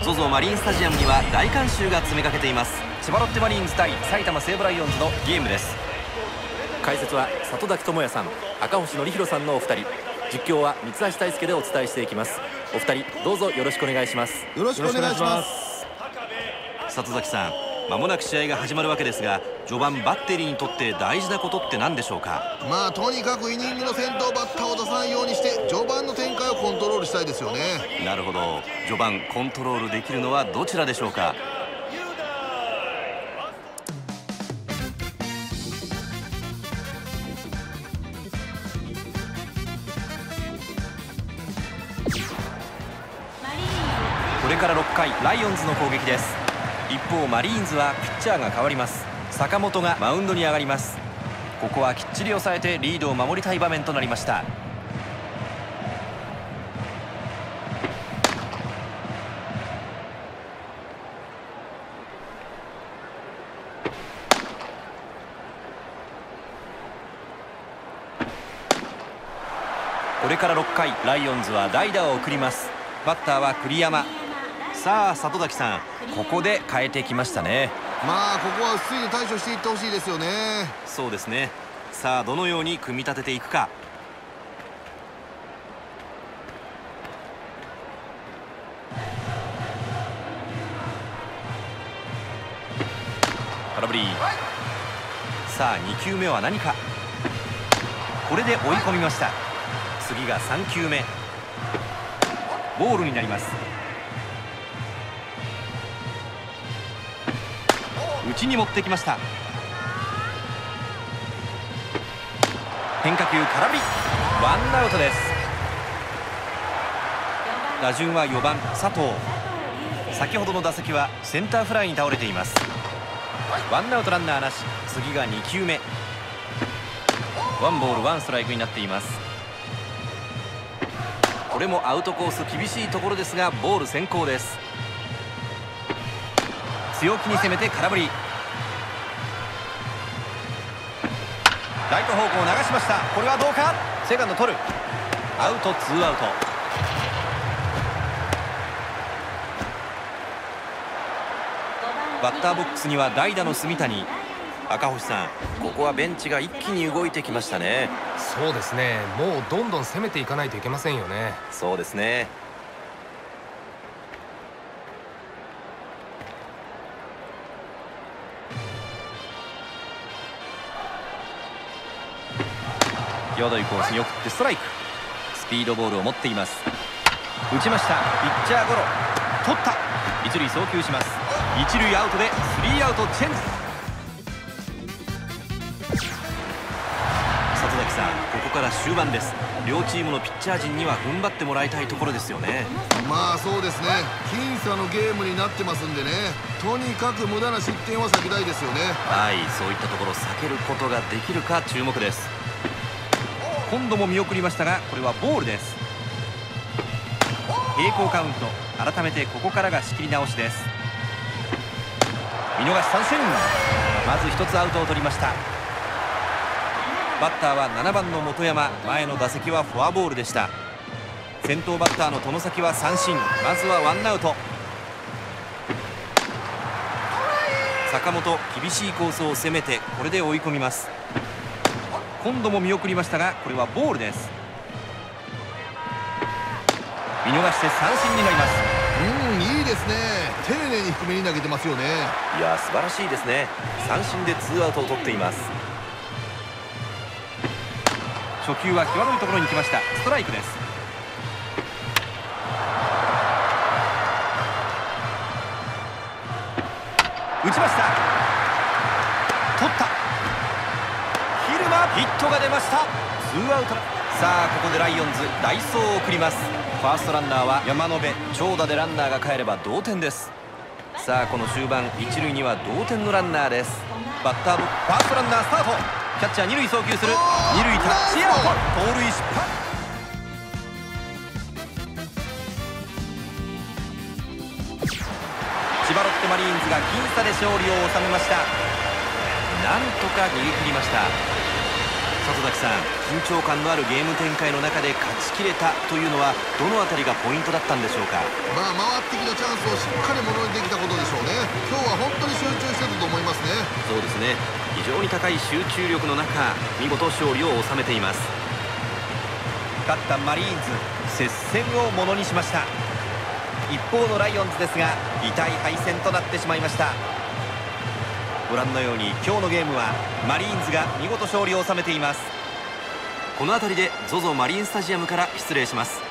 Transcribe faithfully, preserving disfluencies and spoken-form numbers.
ゾゾ マリンスタジアムには大観衆が詰めかけています。 千葉ロッテマリーンズ対埼玉西武ライオンズのゲームです。解説は里崎智也さん、赤星憲広さんのお二人、実況は三橋大輔でお伝えしていきます。お二人どうぞよろしくお願いします。 よろしくお願いします。 里崎さん、間もなく試合が始まるわけですが、序盤バッテリーにとって大事なことって何でしょうか？ まあとにかくイニングの先頭バッターを出さないようにして序盤の展開をコントロールしたいですよね。 なるほど、序盤コントロールできるのはどちらでしょうか？これからろっかい、ライオンズの攻撃です。一方マリーンズはピッチャーが変わります。坂本がマウンドに上がります。ここはきっちり抑えてリードを守りたい場面となりました。これからろっかい、ライオンズは代打を送ります。バッターは栗山。さあ里崎さん、ここで変えてきましたね。 まあここは落ち着いて対処していってほしいですよね。 そうですね。さあどのように組み立てていくか。空振り。さあにきゅうめは何か。これで追い込みました。次がさんきゅうめ、ボールになります。内に持ってきました。変化球空振り、ワンアウトです。打順はよばん佐藤。先ほどの打席はセンターフライに倒れています。ワンアウトランナーなし。次がにきゅうめ、ワンボールワンストライクになっています。これもアウトコース厳しいところですがボール先行です。強気に攻めて空振り。ライト方向流しました。これはどうか。セカンド取る。アウト、ツーアウト。バッターボックスには代打の住谷。赤星さん、ここはベンチが一気に動いてきましたね。 そうですね、もうどんどん攻めていかないといけませんよね。 そうですね。際どいコースに送ってストライク。スピードボールを持っています。打ちました。ピッチャーゴロ。取った。一塁送球します。一塁アウトでスリーアウトチェンジ。里崎さん、ここから終盤です。両チームのピッチャー陣には踏ん張ってもらいたいところですよね。 まあそうですね、僅差のゲームになってますんでね、とにかく無駄な失点は避けたいですよね。 はい、そういったところ避けることができるか注目です。今度も見送りましたがこれはボールです。平行カウント。改めてここからが仕切り直しです。見逃し三振。まず一つアウトを取りました。バッターはななばんの本山。前の打席はフォアボールでした。先頭バッターの外崎は三振。まずはワンアウト。坂本、厳しいコースを攻めてこれで追い込みます。今度も見送りましたがこれはボールです。見逃して三振になります。 うん、いいですね。丁寧に低めに投げてますよね。 いや素晴らしいですね。三振でツーアウトを取っています。初球は際どいところに来ました。ストライクです。打ちました。取った。蛭間、ヒットが出ました。ツーアウト。さあここでライオンズ代走を送ります。ファーストランナーは山野辺。長打でランナーが帰れば同点です。さあこの終盤、一塁には同点のランナーです。バッターボックス、ファーストランナースタート。キャッチャー二塁送球する。二塁タッチアウト。盗塁失敗。千葉ロッテマリーンズが僅差で勝利を収めました。なんとか逃げ切りました。 里崎さん、緊張感のあるゲーム展開の中で勝ちきれたというのはどのあたりがポイントだったんでしょうか。 まあ回ってきたチャンスをしっかりものにできたことでしょうね。今日は本当に集中してたと思いますね。 そうですね、非常に高い集中力の中見事勝利を収めています。勝ったマリーンズ、接戦をものにしました。一方のライオンズですが痛い敗戦となってしまいました。ご覧のように今日のゲームはマリーンズが見事勝利を収めています。この辺りで ゾゾ マリンスタジアムから失礼します。